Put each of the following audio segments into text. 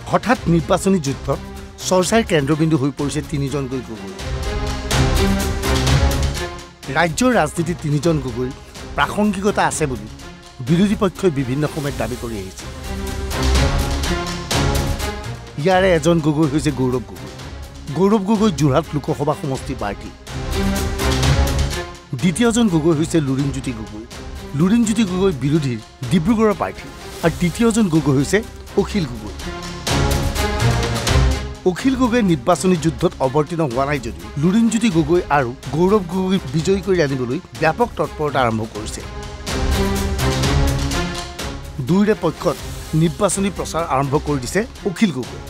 হঠাৎ নিৰ্বাচনী যুদ্ধত চৰ্চাৰ কেন্দ্ৰবিন্দু হৈ পৰিছে তিনিজনকৈ গগৈ ৰাজ্যৰ ৰাজনীতিত তিনিজন গগৈ প্ৰাসংগিকতা আছে বুলি বিৰোধী পক্ষই বিভিন্ন সময়ত দাবী কৰি আহিছে ইয়াৰে এজন গগৈ হৈছে গৌৰৱ গগৈ যোৰহাট লোকসভা সমষ্টি প্ৰাৰ্থী দ্বিতীয়জন গগৈ হৈছে লুৰিণজ্যোতি গগৈ বিৰোধীৰ ডিব্ৰুগড়ৰ প্ৰাৰ্থী আৰু তৃতীয়জন গগৈ হৈছে অখিল গগৈ নিৰ্বাচনী যুদ্ধত অৱতীৰ্ণ হোৱা নাই যদিও লুৰিণজ্যোতি গগৈ আৰু গৌৰৱ গগৈ বিজয়ী কৰি আনিবলৈ ব্যাপক তৎপৰতা আৰম্ভ কৰিছে দুয়োৰে পক্ষত নিৰ্বাচনী প্ৰচাৰ আৰম্ভ কৰি দিছে অখিল গগৈ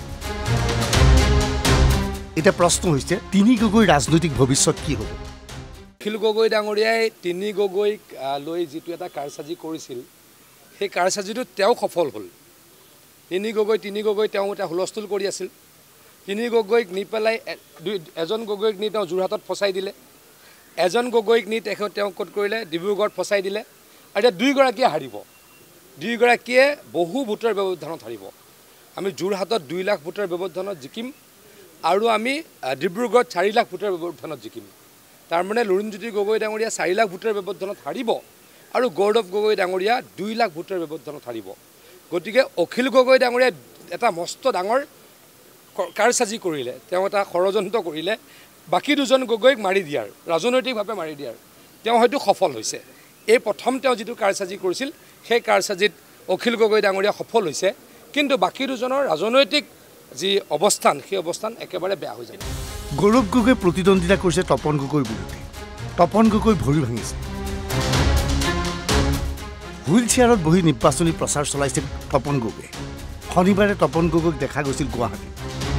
এটা প্ৰশ্ন হৈছে তিনি গগৈ ৰাজনৈতিক ভৱিষ্যত কি হ'ব অখিল গগৈ ডাঙৰীয়াই তিনি গগৈক লৈ যিটো এটা কাৰসাজি কৰিছিল সেই কাৰসাজিটোত তেওঁ সফল হ'ল তিনি গগৈ তেওঁ এটা হুলস্থুল কৰি আছিল তিনি গগৈক নি পেলাই এজন গগৈক নি তেওঁ যোৰহাটত ফচাই দিলে এজন গগৈক নি তেওঁ ক'ত কৰিলে ডিব্ৰুগড়ত ফচাই দিলে আৰু এতিয়া দুইগৰাকীয়ে হাৰিব দুইগৰাকীয়ে বহু ভোটৰ ব্যৱধানত হাৰিব আমি যোৰহাটত 2 লাখ ভোটৰ ব্যৱধানত জিকিম আৰু আমি ডিব্ৰুগড়ত 4 লাখ ভোটৰ ব্যৱধানত জিকিম তাৰমানে লুৰিণজ্যোতি গগৈ ডাঙৰীয়া 4 লাখ ভোটৰ ব্যৱধানত হাৰিব আৰু গৌৰৱ গগৈ ডাঙৰীয়া 2 লাখ ভোটৰ ব্যৱধানত হাৰিব গতিকে অখিল গগৈ ডাঙৰীয়া এটা মস্ত ডাঙৰ কাৰসাজি কৰিলে তেওঁ এটা ষড়যন্ত্ৰ কৰিলে বাকি দুজন গগৈক মাৰি দিয়াৰ ৰাজনৈতিকভাৱে মাৰি দিয়াৰ তেওঁ হয়তো সফল হৈছে এই প্ৰথম তেওঁ যিটো কাৰসাজি কৰিছিল সেই কাৰসাজিত অখিল গগৈ ডাঙৰীয়া সফল হৈছে কিন্তু বাকি দুজনৰ ৰাজনৈতিক যি অৱস্থান সেই অৱস্থান একেবাৰে বেয়া হৈ যায় গৌৰৱ গগৈ প্ৰতিদ্বন্দ্বিতা কৰিছে তপন গগৈৰ বিৰুদ্ধে তপন গগৈ ভৰি ভাঙিছে হুইল চেয়াৰত বহি নিৰ্বাচনী প্ৰচাৰ চলাইছে তপন গগৈ শনিবাৰে তপন গগৈক দেখা গৈছিল গুৱাহাটীত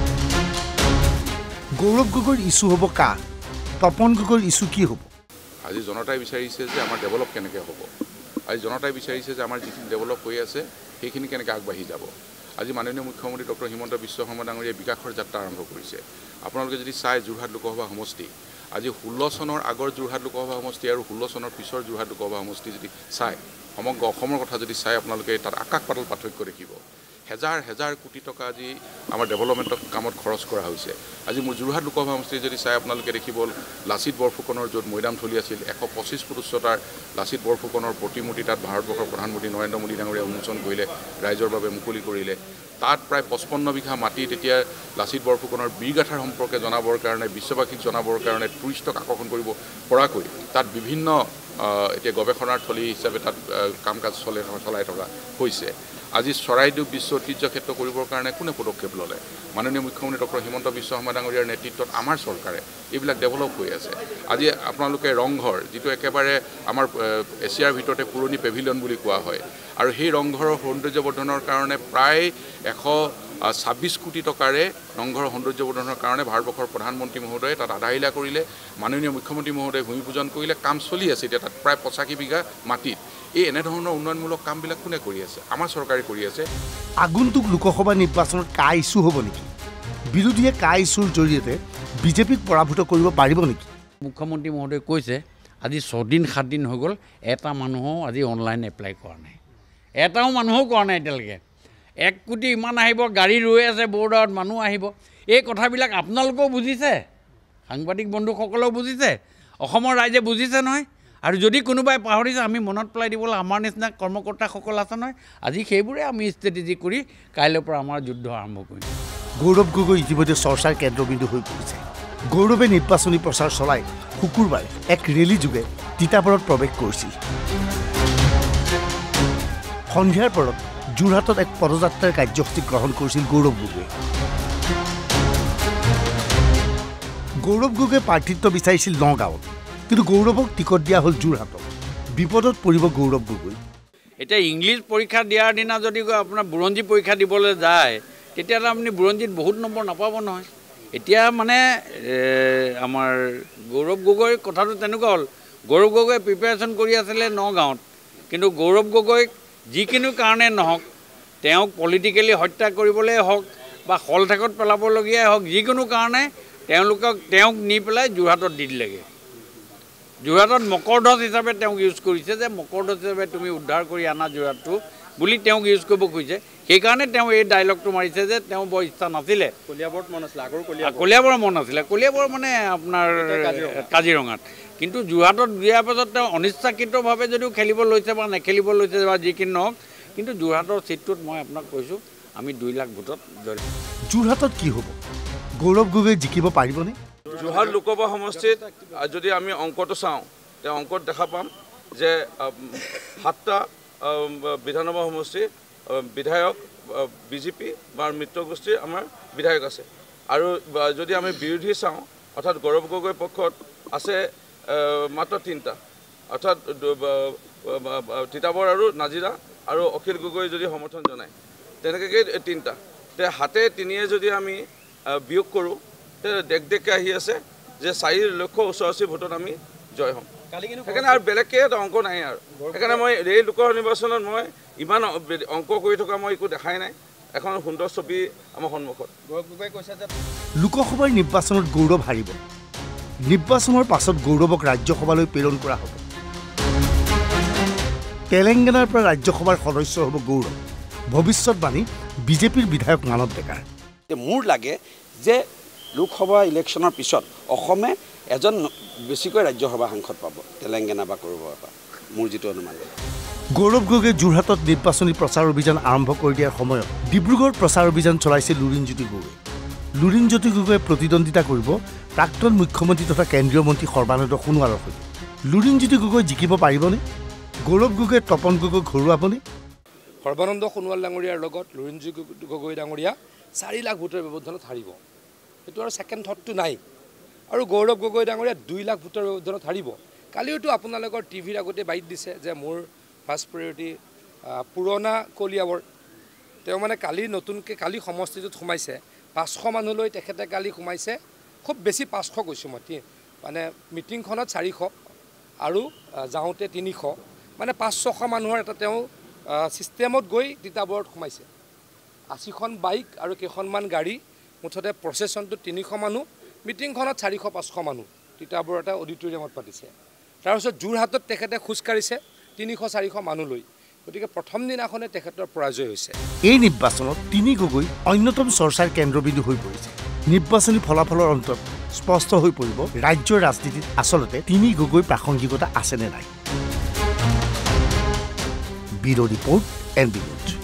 গৌৰৱ গগৈৰ ইছ্যু হ'ব কা তপন গগৈৰ ইছ্যু কি হ'ব আজি জনতাই বিচাৰিছে যে আমাৰ ডেভেলপ কেনেকৈ হ'ব আজি জনতাই বিচাৰিছে যে আমাৰ যিখিনি ডেভেলপ হৈ আছে সেইখিনি কেনেকৈ আগবাঢ়ি যাব আজি মাননীয় মুখ্যমন্ত্ৰী ডক্টৰ হিমন্ত বিশ্ব শৰ্মা ডাঙৰীয়াই বিকাশৰ যাত্ৰা আৰম্ভ কৰিছে আপোনালোকে যদি চাই যোৰহাট লোকসভা সমষ্টি আজি 16 চনৰ আগৰ যোৰহাট লোকসভা সমষ্টি আৰু 16 চনৰ পিছৰ যোৰহাট লোকসভা সমষ্টি যদি চাই সমগ্ৰ অসমৰ কথা যদি চাই আপোনালোকে তাত আকাশ পাতাল পাৰ্থক্য দেখিব হাজাৰ কোটি টকা আজি আমাৰ ডেভেলপমেণ্টৰ কামত খৰচ কৰা হৈছে আজি মোৰ যোৰহাট লোকসভা সমষ্টি যদি চাই আপোনালোকে দেখিব লাচিত বৰফুকনৰ য'ত মৈদামথলী আছিল 125 ফুট উচ্চতাৰ লাচিত বৰফুকনৰ প্ৰতিমূৰ্তি তাত ভাৰতবৰ্ষৰ প্ৰধানমন্ত্ৰী নৰেন্দ্ৰ মোদী ডাঙৰীয়াই উন্মোচন কৰিলে ৰাইজৰ বাবে মুকলি কৰিলে তাত প্ৰায় 55 বিঘা মাটি তেতিয়া লাচিত বৰফুকনৰ বীৰগাথাৰ সম্পৰ্কে জনাবৰ কাৰণে বিশ্ববাসীক জনাবৰ কাৰণে টুৰিষ্টক আকৰ্ষণ কৰিব পৰাকৈ তাত বিভিন্ন এতিয়া গৱেষণাৰ থলী হিচাপে তাত কাম কাজ চলাই থকা হৈছে আজি চৰাইদেউ বিশ্ব ঐতিহ্য ক্ষেত্ৰ কৰিবৰ কাৰণে কোনে পদক্ষেপ ল'লে মাননীয় মুখ্যমন্ত্ৰী ডক্টৰ হিমন্ত বিশ্ব শৰ্মা ডাঙৰীয়াৰ নেতৃত্বত আমাৰ চৰকাৰে এইবিলাক ডেভেলপ হৈ আছে আজি আপোনালোকে ৰংঘৰ যিটো একেবাৰে আমাৰ এছিয়াৰ ভিতৰতে পুৰণি পেভিলিয়ন বুলি কোৱা হয় আৰু সেই ৰংঘৰৰ সৌন্দৰ্যবৰ্ধনৰ কাৰণে প্ৰায় 126 কোটি টকাৰে ৰংঘৰৰ সৌন্দৰ্যবৰ্ধনৰ কাৰণে ভাৰতবৰ্ষৰ প্ৰধানমন্ত্ৰী মহোদয়ে তাত আধাৰিলা কৰিলে মাননীয় মুখ্যমন্ত্ৰী মহোদয়ে ভূমি পূজন কৰিলে কাম চলি আছে এতিয়া তাত প্ৰায় 85 বিঘা মাটিত এই এনেধৰণৰ উন্নয়নমূলক কামবিলাক কোনে কৰি আছে আমাৰ চৰকাৰে কৰি আছে আগন্তুক লোকসভা নিৰ্বাচনত কা ইছ্যু হ'ব নেকি বিৰোধীয়ে কা ইছ্যুৰ জৰিয়তে বিজেপিক পৰাভূত কৰিব পাৰিব নেকি মুখ্যমন্ত্ৰী মহোদয়ে কৈছে আজি 6 দিন 7 দিন হৈ গ'ল এটা মানুহো আজি অনলাইন এপ্লাই কৰা নাই এটাও মানুহো কৰা নাই এতিয়ালৈকে 1 কোটি ইমান আহিব গাড়ী ৰৈ আছে বৰ্ডাৰত মানুহ আহিব এই কথাবিলাক আপোনালোকেও বুজিছে সাংবাদিক বন্ধুসকলেও বুজিছে অসমৰ ৰাইজে বুজিছে নহয় আৰু যদি কোনোবাই পাহৰিছে আমি মনত পেলাই দিবলৈ আমাৰ নিচিনা কৰ্মকৰ্তাসকল আছে নহয় আজি সেইবোৰে আমি ষ্ট্ৰেটেজি কৰি কাইলৈৰ পৰা আমাৰ যুদ্ধ আৰম্ভ কৰিম গৌৰৱ গগৈ ইতিমধ্যে চৰ্চাৰ কেন্দ্ৰবিন্দু হৈ পৰিছে গৌৰৱে নিৰ্বাচনী প্ৰচাৰ চলাই শুকুৰবাৰে এক ৰেলী যোগে তিতাবৰত প্ৰৱেশ কৰিছিল সন্ধিয়াৰ পৰত যোৰহাটত এক পদযাত্ৰাৰ কাৰ্যসূচী গ্ৰহণ কৰিছিল গৌৰৱ গগৈয়ে প্ৰাৰ্থিত্ব বিচাৰিছিল নগাঁৱত কিন্তু গৌৰৱক টিকট দিয়া হ'ল যোৰহাটত বিপদত পৰিব গৌৰৱ গগৈ এতিয়া ইংলিছ পৰীক্ষা দিয়াৰ দিনা যদি আপোনাৰ বুৰঞ্জী পৰীক্ষা দিবলৈ যায় তেতিয়াহ'লে আপুনি বুৰঞ্জীত বহুত নম্বৰ নাপাব নহয় এতিয়া মানে আমাৰ গৌৰৱ গগৈৰ কথাটো তেনেকুৱা হ'ল গৌৰৱ গগৈয়ে প্ৰিপেৰেশ্যন কৰি আছিলে নগাঁৱত কিন্তু গৌৰৱ গগৈক যিকোনো কাৰণে নহওক তেওঁক পলিটিকেলি হত্যা কৰিবলৈ হওক বা হলঠেকত পেলাবলগীয়াই হওক যিকোনো কাৰণে তেওঁক নি পেলাই যোৰহাটত দি দিলেগৈ যোৰহাটত মকৰধ্বজ হিচাপে তেওঁক ইউজ কৰিছে যে মকৰধ্বজ হিচাপে তুমি উদ্ধাৰ কৰি আনা যোৰহাটটো বুলি তেওঁক ইউজ কৰিব খুজিছে সেইকাৰণে তেওঁ এই ডাইলগটো মাৰিছে যে তেওঁ বৰ ইচ্ছা নাছিলে কলিয়াবৰত মন আছিলে আগৰ কলিয়াবৰ মন আছিলে কলিয়াবৰ মানে আপোনাৰ কাজিৰঙাত কিন্তু যোৰহাটত দিয়াৰ পাছত তেওঁ অনিচ্ছাকৃতভাৱে যদিও খেলিব লৈছে বা নেখেলিব লৈছে বা যিখিনি নহওক কিন্তু যোৰহাটৰ চিটটোত মই আপোনাক কৈছোঁ আমি 2 লাখ ভোটত জয় যোৰহাটত কি হ'ব গৌৰৱ গগৈ জিকিব পাৰিবনে যোৰহাট লোকসভা সমষ্টিত যদি আমি অংকটো চাওঁ তে অংকত দেখা পাম যে 7টা বিধানসভা সমষ্টি বিধায়ক বিজেপি বা মিত্ৰগোষ্ঠীৰ আমাৰ বিধায়ক আছে আৰু যদি আমি বিৰোধী চাওঁ অৰ্থাৎ গৌৰৱ গগৈ পক্ষত আছে মাত্ৰ 3টা অৰ্থাৎ তিতাবৰ আৰু নাজিৰা আৰু অখিল গগৈ যদি সমৰ্থন জনায় তেনেকৈ 3টা তে হাতে 3য়ে যদি আমি বিয়োগ কৰোঁ তে দেখকৈ আহি আছে যে 4,88,000 ভোটত আমি জয় হ'ম সেইকাৰণে আৰু বেলেগকৈ এটা অংক নাই আৰু সেইকাৰণে মই এই লোকসভা নিৰ্বাচনত মই ইমান অংক কৰি থকা মই একো দেখাই নাই এখন সুন্দৰ ছবি আমাৰ সন্মুখত লোকসভাৰ নিৰ্বাচনত গৌৰৱ হাৰিব নিৰ্বাচনৰ পাছত গৌৰৱক ৰাজ্যসভালৈ প্ৰেৰণ কৰা হ'ব তেলেংগানাৰ পৰা ৰাজ্যসভাৰ সদস্য হ'ব গৌৰৱ ভৱিষ্যতবাণী বিজেপিৰ বিধায়ক মানৱ ডেকাৰ মোৰ লাগে যে লোকসভা ইলেকশ্যনৰ পিছত অসমে এজন বেছিকৈ ৰাজ্যসভা সাংসদ পাব তেলেংগানা বা ক'ৰবাৰ পৰা মোৰ যিটো অনুমান গৌৰৱ গগৈ যোৰহাটত নিৰ্বাচনী প্ৰচাৰ অভিযান আৰম্ভ কৰি দিয়াৰ সময়ত ডিব্ৰুগড়ত প্ৰচাৰ অভিযান চলাইছে লুৰিণজ্যোতি গগৈ লুৰিণজ্যোতি গগৈয়ে প্ৰতিদ্বন্দ্বিতা কৰিব প্ৰাক্তন মুখ্যমন্ত্ৰী তথা কেন্দ্ৰীয় মন্ত্ৰী সৰ্বানন্দ সোণোৱালৰ সৈতে লুৰিণজ্যোতি গগৈ জিকিব পাৰিবনে গৌৰৱ গগৈয়ে তপন গগৈক হৰুৱাবনে সৰ্বানন্দ সোণোৱাল ডাঙৰীয়াৰ লগত লুৰিণজ্যোতি গগৈ ডাঙৰীয়া 4 লাখ ভোটৰ ব্যৱধানত হাৰিব সেইটো আৰু ছেকেণ্ড থটটো নাই আৰু গৌৰৱ গগৈ ডাঙৰীয়া 2 লাখ ভোটৰ ব্যৱধানত হাৰিব কালিওতো আপোনালোকৰ টিভিৰ আগতে বাইট দিছে যে মোৰ ফাৰ্ষ্ট প্ৰায়ৰিটি পুৰণা কলিয়াবৰ তেওঁ মানে কালি নতুনকৈ কালি সমষ্টিটোত সোমাইছে 500 মানুহলৈ তেখেতে কালি সোমাইছে খুব বেছি 500 কৈছোঁ মই মানে মিটিংখনত 400 আৰু যাওঁতে 300 মানে 500 মানুহৰ এটা তেওঁ ছিষ্টেমত গৈ তিতাবৰত সোমাইছে 80খন বাইক আৰু কেইখনমান গাড়ী মুঠতে প্ৰচেছনটোত 300 মানুহ মিটিংখনত 400-500 মানুহ তিতাবৰ এটা অডিটৰিয়ামত পাতিছে তাৰপিছত যোৰহাটত তেখেতে খোজকাঢ়িছে 300-400 মানুহ লৈ গতিকে প্ৰথম দিনাখনে তেখেতৰ পৰাজয় হৈছে এই নিৰ্বাচনত 3 গগৈ অন্যতম চৰ্চাৰ কেন্দ্ৰবিন্দু হৈ পৰিছে নিৰ্বাচনী ফলাফলৰ অন্তত স্পষ্ট হৈ পৰিব ৰাজ্যৰ ৰাজনীতিত আচলতে 3 গগৈ প্ৰাসংগিকতা আছে নে নাই ব্যুৰ' ৰিপৰ্ট NB News